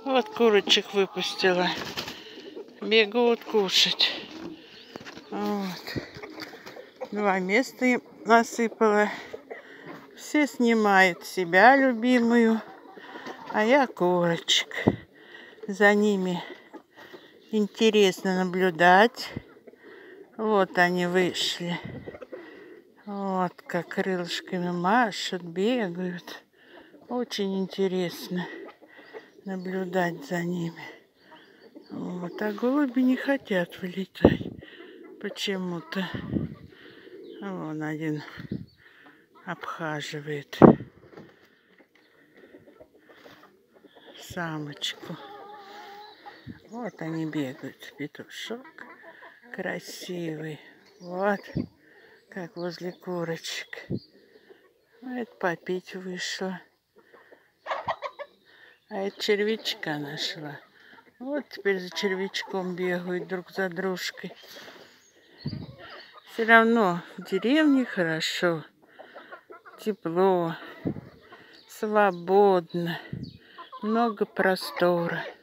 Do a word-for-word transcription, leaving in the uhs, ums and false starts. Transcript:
Вот курочек выпустила. Бегут кушать. Вот. Два места им насыпала. Все снимают себя любимую, а я курочек. За ними интересно наблюдать. Вот они вышли. Вот как крылышками машут, бегают. Очень интересно наблюдать за ними. Вот, а голуби не хотят вылетать почему-то. Вон один обхаживает самочку. Вот они бегают. Петушок красивый. Вот как возле курочек. Это попить вышла. А это червячка нашла. Вот теперь за червячком бегают друг за дружкой. Все равно в деревне хорошо. Тепло. Свободно. Много простора.